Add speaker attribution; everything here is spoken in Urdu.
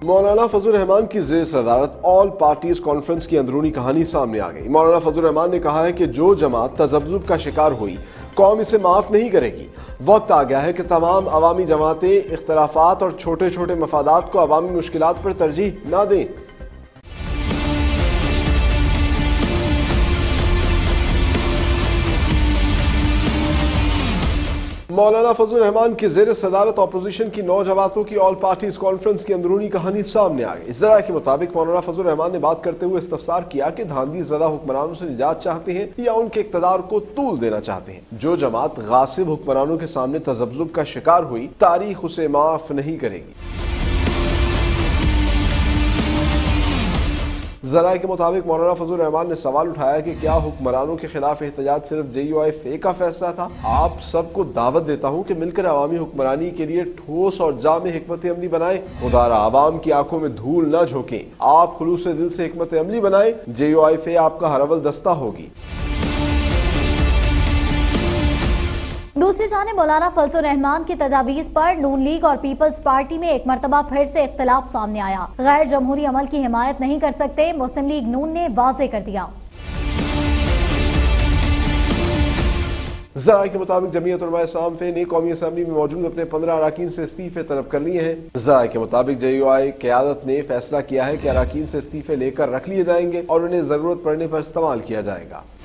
Speaker 1: مولانا فضل الرحمان کی زیر صدارت آل پارٹیز کانفرنس کی اندرونی کہانی سامنے آ گئی۔ مولانا فضل الرحمان نے کہا ہے کہ جو جماعت تذبذب کا شکار ہوئی قوم اسے معاف نہیں کرے گی۔ وقت آ گیا ہے کہ تمام عوامی جماعتیں اختلافات اور چھوٹے چھوٹے مفادات کو عوامی مشکلات پر ترجیح نہ دیں۔ مولانا فضل الرحمان کی زیر صدارت اپوزیشن کی 9 جماعتوں کی آل پارٹیز کانفرنس کی اندرونی کہانی سامنے آ گئی۔ اس ذرائع کے مطابق مولانا فضل الرحمان نے بات کرتے ہوئے استفسار کیا کہ دھاندلی زدہ حکمرانوں سے نجات چاہتے ہیں یا ان کے اقتدار کو طول دینا چاہتے ہیں۔ جو جماعت غاصب حکمرانوں کے سامنے تذبذب کا شکار ہوئی تاریخ اسے معاف نہیں کرے گی۔ ذرائع کے مطابق مولانا فضل الرحمان نے سوال اٹھایا کہ کیا حکمرانوں کے خلاف احتجاج صرف JUIFA کا فیصلہ تھا؟ آپ سب کو دعوت دیتا ہوں کہ مل کر عوامی حکمرانی کے لیے ٹھوس اور جامع حکمت عملی بنائیں۔ خدارا عوام کی آنکھوں میں دھول نہ جھونکیں، آپ خلوص دل سے حکمت عملی بنائیں، JUIFA آپ کا ہر اول دستہ ہوگی۔
Speaker 2: دوسری جانب مولانا فضل الرحمان کی تجاویز پر نون لیگ اور پیپلز پارٹی میں ایک مرتبہ پھر سے اختلاف سامنے آیا۔ غیر جمہوری عمل کی حمایت نہیں کر سکتے، مسلم لیگ نون نے واضح کر دیا۔
Speaker 1: ذرائع کے مطابق جمعیت علماء اسلام فے نے قومی اسمبلی میں موجود اپنے 15 اراکین سے استعفے طلب کر لیے ہیں۔ ذرائع کے مطابق JUI قیادت نے فیصلہ کیا ہے کہ اراکین سے استعفے لے کر رکھ لیے جائیں گے اور انہیں ضرورت پڑنے پر استعمال کیا جائے گا۔